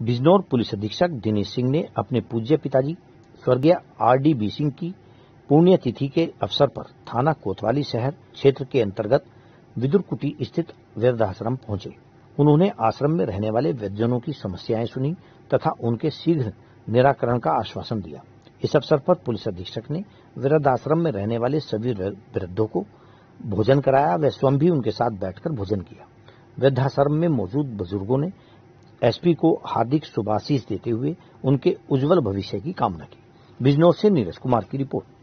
Bijnor police अधीक्षक दिनेश सिंह ने अपने पूज्य पिताजी स्वर्गीय आर.डी. बी सिंह की पुण्यतिथि के अवसर पर थाना कोतवाली शहर क्षेत्र के अंतर्गत विदुरकुटी स्थित वृद्धाश्रम पहुंचे। उन्होंने आश्रम में रहने वाले वृद्धजनों की समस्याएं सुनी तथा उनके शीघ्र निराकरण का आश्वासन दिया। इस अवसर पर पुलिस अधीक्षक ने वृद्धाश्रम में रहने वाले सभी वृद्धों को भोजन कराया व स्वयं भी उनके साथ बैठकर भोजन किया। वृद्धाश्रम में मौजूद बुजुर्गों ने एसपी को हार्दिक शुभाशीष देते हुए उनके उज्जवल भविष्य की कामना की। बिजनौर से नीरज कुमार की रिपोर्ट।